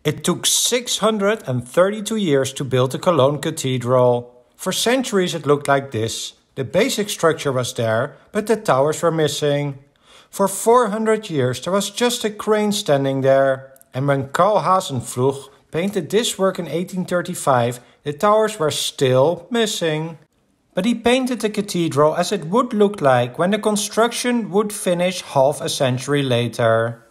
It took 632 years to build the Cologne Cathedral. For centuries it looked like this. The basic structure was there, but the towers were missing. For 400 years there was just a crane standing there. And when Carl Hasenpflug painted this work in 1835, the towers were still missing. But he painted the cathedral as it would look like when the construction would finish half a century later.